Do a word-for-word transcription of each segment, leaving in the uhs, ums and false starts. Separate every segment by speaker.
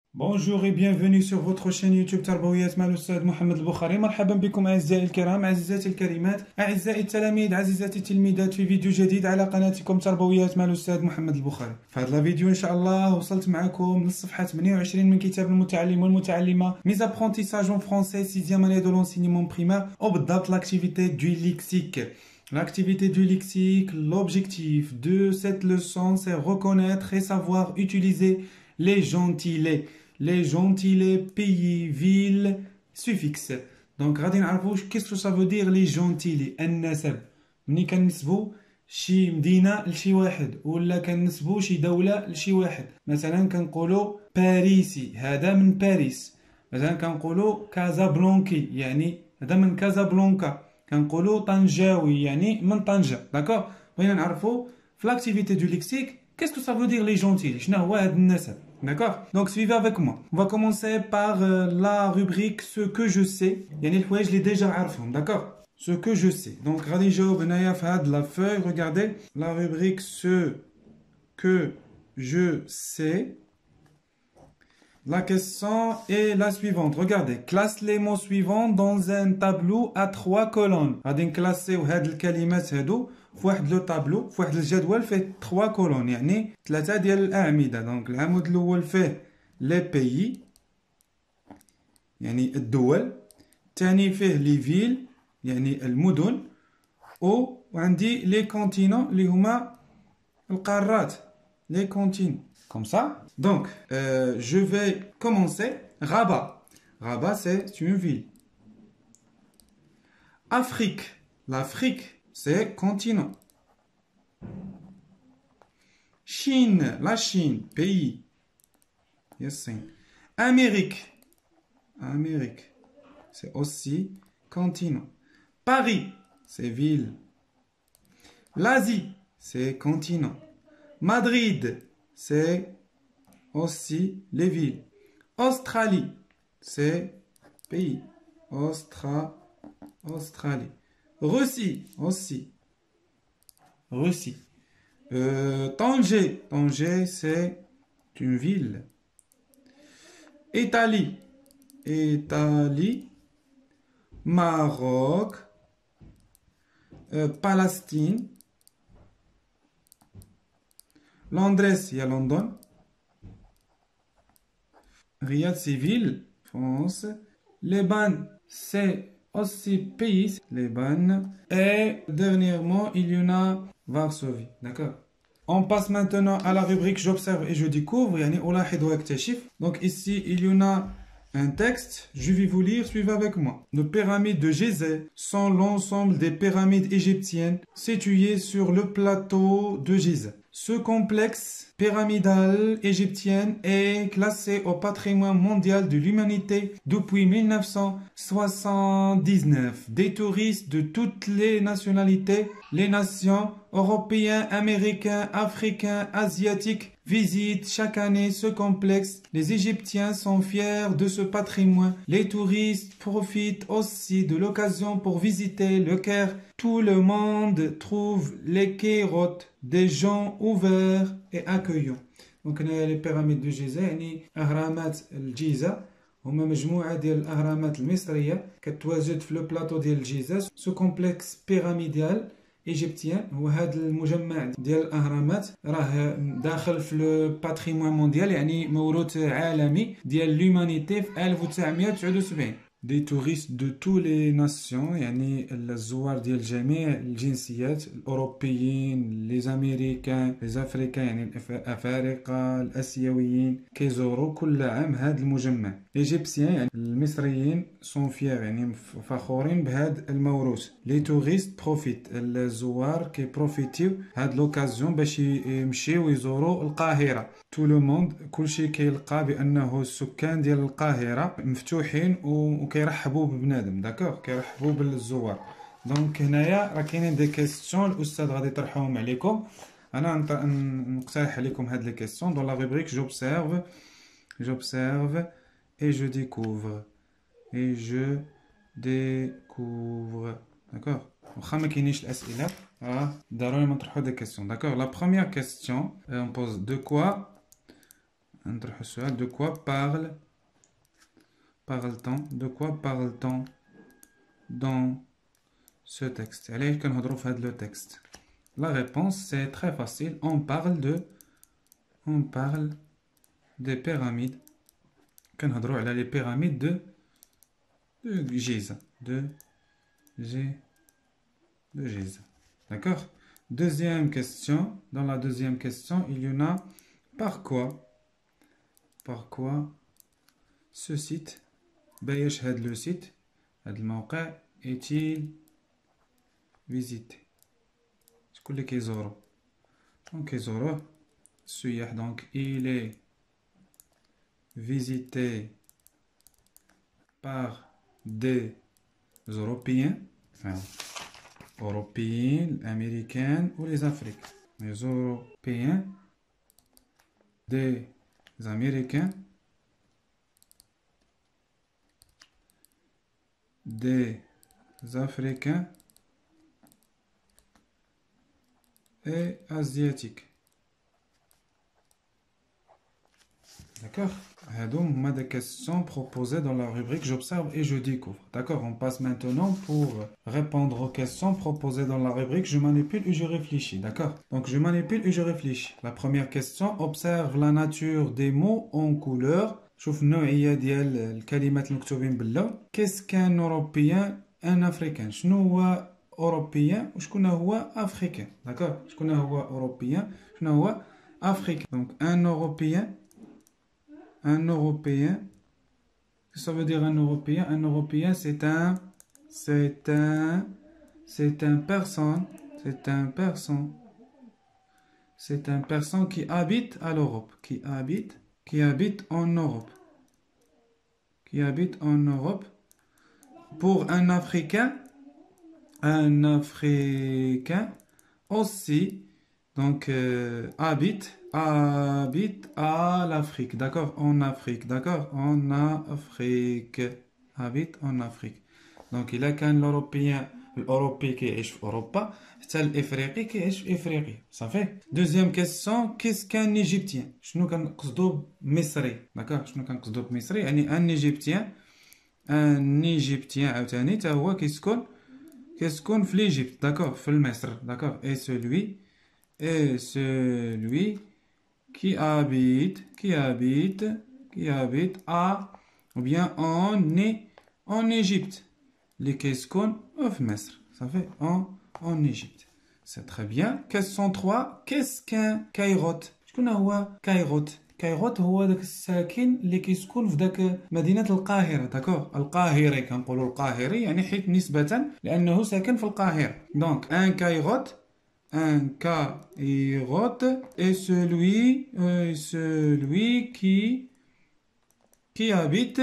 Speaker 1: Bonjour et bienvenue sur votre chaîne YouTube تربويات مع الأستاذ محمد البخاري. مرحبا بكم أعزائي الكرام، عزيزاتي الكريمات، أعزائي التلاميذ، عزيزاتي التلميذات، في فيديو جديد على قناتكم تربويات مع الأستاذ محمد البخاري. في هذا الفيديو إن شاء الله وصلت معكم للصفحة ثمانية وعشرين من كتاب المتعلم والمتعلمة Mes apprentissages en français sixième année de l'enseignement primaire، وبالضبط l'activité du lexique. L'activité du lexique, l'objectif de cette leçon, c'est reconnaître et savoir utiliser les gentilés. Les gentilés, pays, villes, suffixes. Donc, غادي نعرفوا qu'est-ce que ça veut dire les gentilés. النسب. ملي كنسبوا شي مدينة لشي واحد ولا كنسبوا شي دولة لشي واحد. مثلا كنقولوا باريسي، هذا من باريس. مثلا كنقولوا كازابلانكي، يعني هذا من كازابلانكا. كنقولوا طنجاوي، يعني من طنجة. داكور؟ بغينا نعرفوا في l'activité du lexique qu'est-ce que ça veut dire les gentilés. شنو هو هذا النسب. D'accord? Donc suivez avec moi. On va commencer par euh, la rubrique ce que je sais. يعني الحوايج اللي déjà عارفهم. D'accord? Ce que je sais. Donc غادي نجاوب هنايا في هاد la feuille. Regardez la rubrique ce que je sais. La question est la suivante. Regardez. Classe les mots suivants dans un tableau à trois colonnes. غادي نكلاسيو هاد الكلمات هادو في واحد لو طابلو، في واحد الجدول فيه ثلاثة كولون، يعني ثلاثة ديال الأعمدة. دونك العمود الأول فيه لي بيي، يعني الدول. الثاني فيه لي فيل، يعني المدن. و وعندي لي كونتينون اللي هما القارات، لي كونتينون. Comme ça. Donc, euh, je vais commencer. Rabat. Rabat, c'est une ville. Afrique. L'Afrique, c'est continent. Chine, la Chine, pays. Yes. Amérique. Amérique, c'est aussi continent. Paris, c'est ville. L'Asie, c'est continent. Madrid, c'est aussi les villes. Australie, c'est pays. Austra, Australie. Russie, aussi. Russie. Euh, Tanger, Tanger, c'est une ville. Italie, Italie. Maroc, euh, Palestine. Londres, il y a London. Riyad, c'est ville, France. Liban, c'est aussi pays, Liban. Et dernièrement, il y en a Varsovie. D'accord? On passe maintenant à la rubrique j'observe et je découvre. يعني ألاحظ وأكتشف. Donc ici, il y en a un texte. Je vais vous lire, suivez avec moi. Les pyramides de Gizeh sont l'ensemble des pyramides égyptiennes situées sur le plateau de Gizeh. Ce complexe pyramidal égyptien est classé au patrimoine mondial de l'humanité depuis mille neuf cent soixante-dix-neuf. Des touristes de toutes les nationalités, les nations européens, américains, africains, asiatiques visitent chaque année ce complexe. Les Égyptiens sont fiers de ce patrimoine. Les touristes profitent aussi de l'occasion pour visiter le Caire. Tout le monde trouve les Kairotes des gens ouverts et accueillants. Donc هنا les pyramides de Gizeh، يعني أهرامات الجيزة هما مجموعة ديال الأهرامات المصرية كتواجد في لو بلاطو ديال الجيزة. سو كومبلكس بيراميدال ايجيبتيان هو هذا المجمع ديال الاهرامات راه داخل في لو باتريمون مونديال، يعني موروث عالمي ديال لومانيتي في ألف وتسعمائة وتسعة وسبعين. Des touristes de toutes les nations، يعني الزوار ديال جميع الجنسيات، الأوروبيين، les أمريكان، les أفريكان، يعني الأفارقة، الآسيويين، كيزوروا كل عام هذا المجمع. إيجيبسيان، يعني المصريين سون فيير، يعني فخورين بهذا الموروث. لي توريست بروفيت، الزوار كيبروفيتيو هاد لوكازيون باش يمشيو ويزوروا القاهرة. تو لو موند، كلشي كيلقى بانه السكان ديال القاهره مفتوحين وكيرحبوا ببنادم. داكوغ، كيرحبوا بالزوار. دونك هنايا راه كاينين دي كيسيون الاستاذ غادي يطرحهم عليكم. انا نقترح عليكم هاد لي كيسيون دون لا روبريك j'observe j'observe et je découvre et je découvre. داكوغ، واخا ما كاينينش الاسئله راه ضروري ما نطرحوا دي كيسيون. داكوغ، لا بروميير كيسيون on pose de quoi De quoi parle parle-t-on de quoi parle-t-on dans ce texte? Allez, qu'on retrouve le texte. La réponse c'est très facile. On parle de on parle des pyramides. Qu'on retrouve les pyramides de de Giza, de G de Giza. D'accord? Deuxième question. Dans la deuxième question, il y en a par quoi par quoi ce site بايش هاد le site هاد الموقع est-il visité شكون اللي كيزورو دونك كيزوروه السياح donc il est visité par des Européens enfin, Européens, Américains ou les Africains les Européens des Américains des Africains et Asiatiques. D'accord? Donc, des questions proposées dans la rubrique j'observe et je découvre. D'accord? On passe maintenant pour répondre aux questions proposées dans la rubrique je manipule et je réfléchis. D'accord? Donc, je manipule et je réfléchis. La première question, observe la nature des mots en couleur. شوف النوعية ديال الكلمات المكتوبين باللون. Qu'est-ce qu'un Européen, un Africain? شنو هو أوروبيان وشكون هو أفريقيا؟ d'accord? شكون هو أوروبيان شنو هو أفريقيا؟ donc un Européen un Européen qu'est-ce que ça veut dire un Européen? Un Européen c'est un c'est un c'est un personne c'est un personne c'est un personne qui habite à l'Europe qui habite qui habite en Europe qui habite en Europe. Pour un Africain un Africain aussi donc euh, habite habite à l'Afrique, d'accord, en Afrique, d'accord, en Afrique, habite en Afrique. Donc il a qu'un Européen الأوروبي كيعيش في أوروبا حتى الإفريقي كيعيش في إفريقيا صافي. Deuxième question, qu'est-ce qu'un Égyptien? شنو كنقصدو بمصري؟ d'accord شنو كنقصدو بمصري؟ يعني un Égyptien un Égyptien عاوتاني تا هو كيسكن كيسكن في l'Égypte, d'accord, في مصر, d'accord, et celui et celui qui habite qui habite qui habite à ou bien en en Égypte اللي كيسكن في مصر صافي en en Égypte. C'est très bien. Question trois, qu'est-ce qu'un كايروت؟ شكون هو كايروت؟ كايروت هو داك الساكن اللي كيسكن في داك مدينة القاهرة, داكور, القاهري كنقولوا القاهري يعني حيت نسبة لأنه ساكن في القاهرة. Donc un كايروت un كايروت est celui euh, celui qui qui habite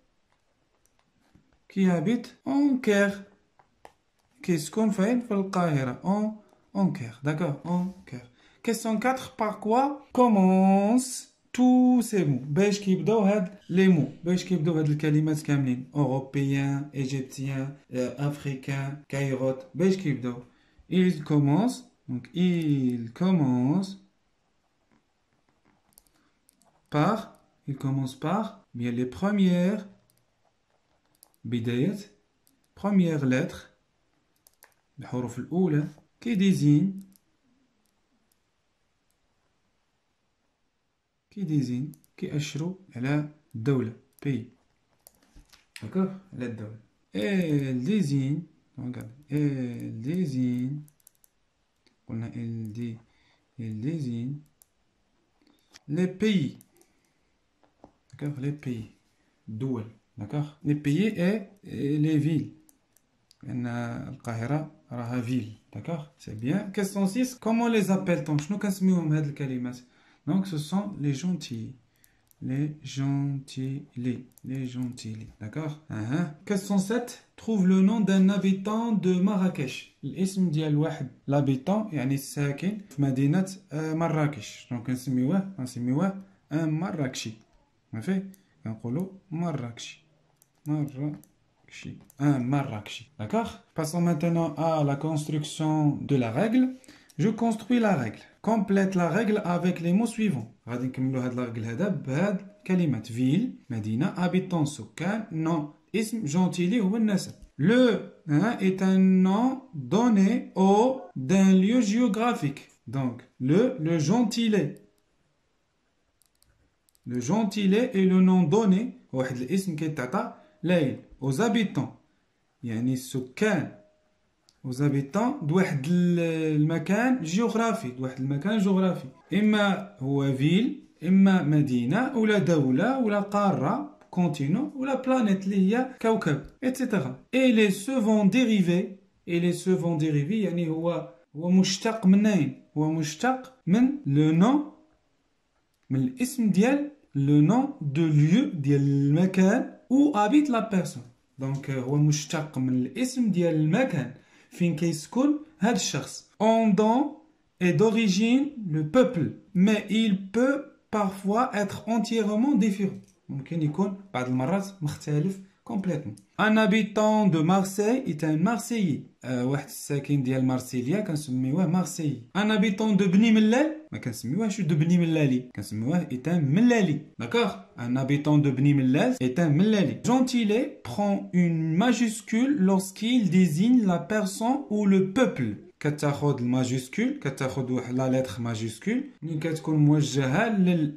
Speaker 1: qui habite en Caire كيسكن فين في القاهرة en en Caire, d'accord, en Caire. Question quatre, par quoi commence tous ces mots؟ باش كيبداو هاد لي مو باش كيبداو هاد الكلمات كاملين اوروبيان ايجيبتيان افريكان كايروت باش كيبداو il commence donc il commence par il commence par bien les premières بداية première lettre الحروف الأولى qui désigne qui désigne كيأشروا على الدولة pays, d'accord, على الدولة. elle désigne regarde elle désigne قلنا elle dit elle désigne les pays, d'accord, les pays الدول, d'accord, les pays et, et les villes لأن القاهرة راها ville, d'accord, c'est bien. Question six, comment les appelle-t-on؟ شنو كنسميوهم هاد الكلمات؟ donc ce sont les gentils les gentils les gentils, d'accord. uh-huh. Question sept, trouve le nom d'un habitant de Marrakech. الاسم ديال واحد l'habitant يعني الساكن في مدينة مراكش, donc كنسميوه كنسميوه ان مراكشي صافي كنقولوا مراكشي مراكشي un Marrakchi, d'accord. Passons maintenant à la construction de la règle. Je construis la règle. Complète la règle avec les mots suivants. غادي نكملوا هاد la règle هذا بهاد الكلمات. ville, مدينة, habitant, سكان, nom, اسم, gentilé هو النسب. Le hein, est un nom donné au d'un lieu géographique. Donc, le, le gentilé. Le gentilé est le nom donné واحد الاسم كيتعطى ليل aux habitants. يعني السكان aux habitants دواحد المكان جغرافي دواحد المكان جغرافي. إما هو فيل إما مدينة ولا دولة ولا قارة continent ou la planète اللي هي كوكب et cetera. Et les second dérivés et les second dérivés يعني هو هو مشتق منين؟ هو مشتق من le nom من الاسم ديال le nom de lieu ديال المكان où habite la personne. Donc هو مشتق من الاسم ديال المكان فين كيسكن هذا الشخص. En don est d'origine le peuple mais il peut parfois être entièrement différent. ممكن يكون بعض المرات مختلف complètement. Un habitant de Marseille est un Marseillais. أه واحد الساكن ديال مارسيليا كنسميوه مارسيي. Un habitant de بني ملال ما كنسميوهش دو بني ملالي كنسميوه est un ملالي. D'accord? Un habitant de بني ملال est un ملالي. Gentilé prend une majuscule lorsqu'il désigne la personne ou le peuple. كتاخذ الماجيسكول كتاخذ واحد لا لتر ماجيسكول ملي كتكون موجهه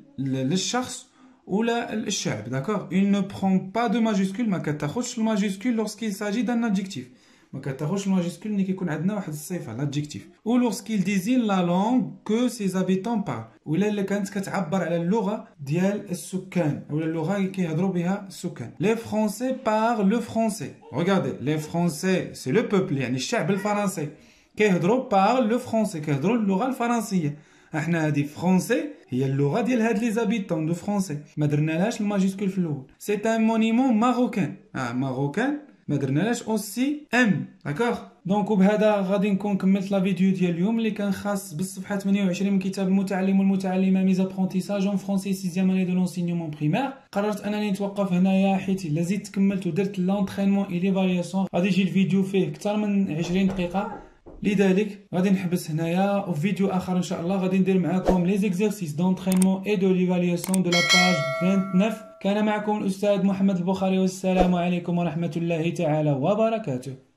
Speaker 1: للشخص ولا الشعب. D'accord? Il ne prend pas de majuscule ما كتاخذش الماجيسكول lorsqu'il s'agit d'un adjectif. ما كتاخذش الماجيسكول ملي كيكون عندنا واحد الصفه l'adjectif. Ou lorsqu'il désigne la langue que ses habitants parlent. ولا اللي كانت كتعبر على اللغه ديال السكان ولا اللغه اللي كيهضروا بها السكان. Les Français parlent le français. Regardez, les Français c'est le peuple يعني الشعب الفرنسي كيهضروا parle le français كيهضروا اللغه الفرنسيه. احنا هذه فرونسي هي اللغه ديال هاد لي زابيتون دو فرونسي ما درنالهاش الماجيسكول في الاول. سي ان مونيمون ماروكان اه ماروكان ما درنالهاش اوسي ام. داكوغ دونك وبهذا غادي نكون كملت لا فيديو ديال اليوم اللي كان خاص بالصفحه ثمانية وعشرين من كتاب المتعلم والمتعلمه ميز ابرونتيساج اون فرونسي سيزيام اني دو لونسينيومون بريمير. قررت انني نتوقف هنايا حيت الا زدت كملت ودرت لونطرينمون اي ليفالياسيون غادي يجي الفيديو فيه اكثر من عشرين دقيقه. لذلك غادي نحبس هنايا وفي فيديو اخر ان شاء الله غادي ندير معكم لي زيكزيرسيس دونطرينمون اي دو ليفالياسيون دو لا باج تسعة وعشرين. كان معكم الاستاذ محمد البخاري والسلام عليكم ورحمه الله تعالى وبركاته.